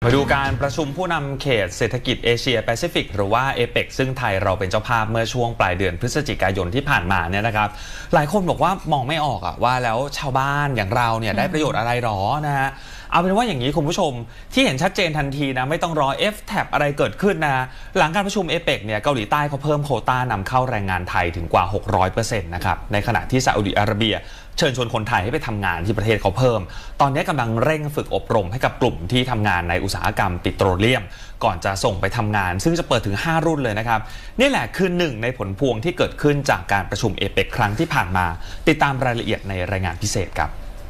มาดูการประชุมผู้นำเขตเศรษฐกิจเอเชียแปซิฟิกหรือว่าเอเปกซึ่งไทยเราเป็นเจ้าภาพเมื่อช่วงปลายเดือนพฤศจิกายนที่ผ่านมาเนี่ยนะครับหลายคนบอกว่ามองไม่ออกว่าแล้วชาวบ้านอย่างเราเนี่ยได้ประโยชน์อะไรหรอนะฮะเอาเป็นว่าอย่างนี้คุณผู้ชมที่เห็นชัดเจนทันทีนะไม่ต้องรอ FTAP อะไรเกิดขึ้นนะหลังการประชุมเอเปกเนี่ยเกาหลีใต้เขาเพิ่มโควต้านำเข้าแรงงานไทยถึงกว่า 600% นะครับในขณะที่ซาอุดิอาระเบียเชิญชวนคนไทยให้ไปทำงานที่ประเทศเขาเพิ่มตอนนี้กำลังเร่งฝึกอบรมให้กับกลุ่มที่ทำงานในอุตสาหกรรมปิโตรเลียมก่อนจะส่งไปทำงานซึ่งจะเปิดถึง5รุ่นเลยนะครับนี่แหละคือหนึ่งในผลพวงที่เกิดขึ้นจากการประชุมเอเปกครั้งที่ผ่านมาติดตามรายละเอียดในรายงานพิเศษครับ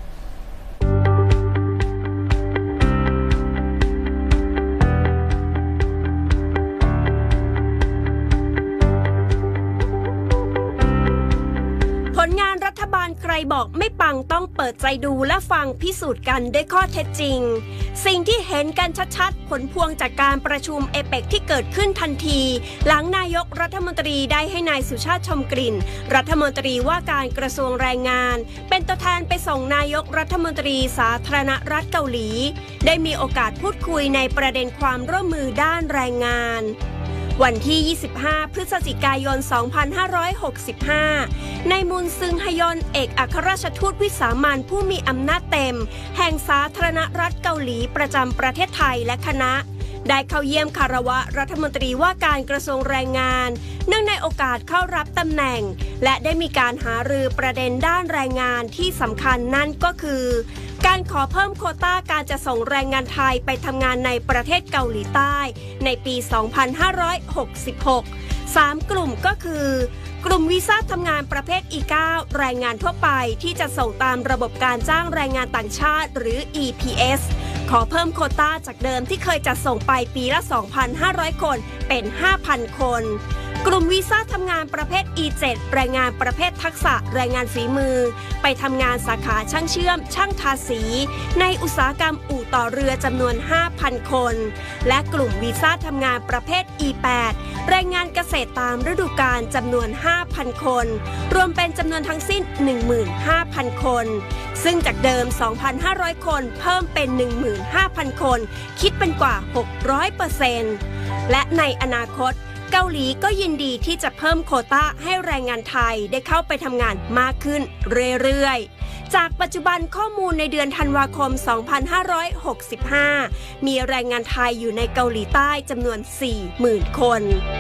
ผลงานรัฐบาลใครบอกไม่ปังต้องเปิดใจดูและฟังพิสูจน์กันด้วยข้อเท็จจริงสิ่งที่เห็นกันชัดๆผลพวงจากการประชุมเอเปกที่เกิดขึ้นทันทีหลังนายกรัฐมนตรีได้ให้นายสุชาติชมกลิ่นรัฐมนตรีว่าการกระทรวงแรงงานเป็นตัวแทนไปส่งนายกรัฐมนตรีสาธารณรัฐเกาหลีได้มีโอกาสพูดคุยในประเด็นความร่วมมือด้านแรงงานวันที่ 25 พฤศจิกายน 2565 ในมุนซึงฮยอนเอกอัครราชทูตวิสามัญผู้มีอำนาจเต็มแห่งสาธารณรัฐเกาหลีประจำประเทศไทยและคณะได้เข้าเยี่ยมคารวะรัฐมนตรีว่าการกระทรวงแรงงานเนื่องในโอกาสเข้ารับตำแหน่งและได้มีการหารือประเด็นด้านแรงงานที่สำคัญนั่นก็คือการขอเพิ่มโควต้าการจะส่งแรงงานไทยไปทำงานในประเทศเกาหลีใต้ในปี 2566 3 กลุ่มก็คือกลุ่มวีซ่าทำงานประเภท E9 แรงงานทั่วไปที่จะส่งตามระบบการจ้างแรงงานต่างชาติหรือ EPS ขอเพิ่มโควต้าจากเดิมที่เคยจัดส่งไปปีละ 2,500 คนเป็น 5,000 คนกลุ่มวีซ่าทำงานประเภท E7 แรงงานประเภททักษะแรงงานฝีมือไปทำงานสาขาช่างเชื่อมช่างทาสีในอุตสาหกรรมอู่ต่อเรือจำนวน 5,000 คนและกลุ่มวีซ่าทำงานประเภท E8 แรงงานเกษตรตามฤดูกาลจำนวน 5,000 คนรวมเป็นจำนวนทั้งสิ้น 15,000 คนซึ่งจากเดิม 2,500 คนเพิ่มเป็น 15,000 คนคิดเป็นกว่า 600% และในอนาคตเกาหลีก็ยินดีที่จะเพิ่มโควต้าให้แรงงานไทยได้เข้าไปทำงานมากขึ้นเรื่อยๆจากปัจจุบันข้อมูลในเดือนธันวาคม 2565 มีแรงงานไทยอยู่ในเกาหลีใต้จำนวน 40,000 คน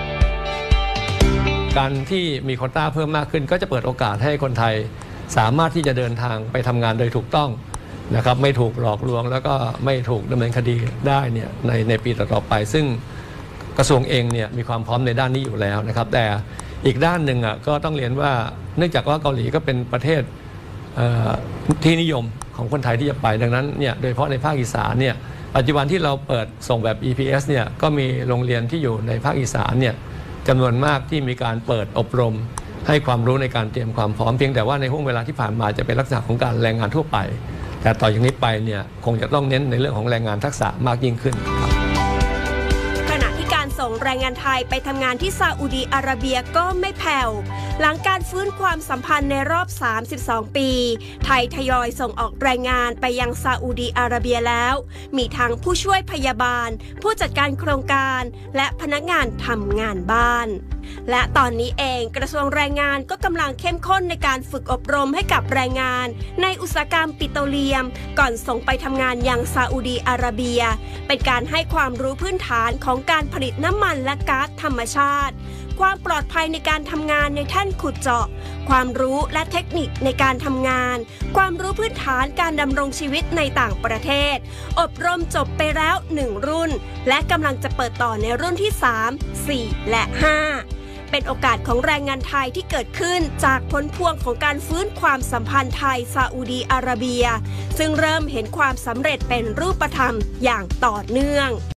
การที่มีโควต้าเพิ่มมากขึ้นก็จะเปิดโอกาสให้คนไทยสามารถที่จะเดินทางไปทำงานโดยถูกต้องนะครับไม่ถูกหลอกลวงแล้วก็ไม่ถูกดำเนินคดีได้เนี่ยในปีต่อไปซึ่งกระทรวงเองเนี่ยมีความพร้อมในด้านนี้อยู่แล้วนะครับแต่อีกด้านหนึ่งก็ต้องเรียนว่าเนื่องจากว่าเกาหลีก็เป็นประเทศที่นิยมของคนไทยที่จะไปดังนั้นเนี่ยโดยเฉพาะในภาคอีสานเนี่ยปัจจุบันที่เราเปิดส่งแบบ EPS เนี่ยก็มีโรงเรียนที่อยู่ในภาคอีสานเนี่ยจำนวนมากที่มีการเปิดอบรมให้ความรู้ในการเตรียมความพร้อมเพียงแต่ว่าในห่วงเวลาที่ผ่านมาจะเป็นลักษณะของการแรงงานทั่วไปแต่ต่อจากนี้ไปเนี่ยคงจะต้องเน้นในเรื่องของแรงงานทักษะมากยิ่งขึ้นครับส่งแรงงานไทยไปทำงานที่ซาอุดีอาระเบียก็ไม่แผ่วหลังการฟื้นความสัมพันธ์ในรอบ 32 ปีไทยทยอยส่งออกแรงงานไปยังซาอุดีอาระเบียแล้วมีทั้งผู้ช่วยพยาบาลผู้จัดการโครงการและพนักงานทำงานบ้านและตอนนี้เองกระทรวงแรงงานก็กำลังเข้มข้นในการฝึกอบรมให้กับแรงงานในอุตสาหกรรมปิโตรเลียมก่อนส่งไปทำงานยังซาอุดีอาระเบียเป็นการให้ความรู้พื้นฐานของการผลิตน้ำมันและก๊าซธรรมชาติความปลอดภัยในการทำงานในแท่นขุดเจาะความรู้และเทคนิคในการทำงานความรู้พื้นฐานการดำรงชีวิตในต่างประเทศอบรมจบไปแล้ว1รุ่นและกำลังจะเปิดต่อในรุ่นที่3 4 และ 5เป็นโอกาสของแรงงานไทยที่เกิดขึ้นจากผลพวงของการฟื้นความสัมพันธ์ไทยซาอุดีอาระเบียซึ่งเริ่มเห็นความสำเร็จเป็นรูปธรรมอย่างต่อเนื่อง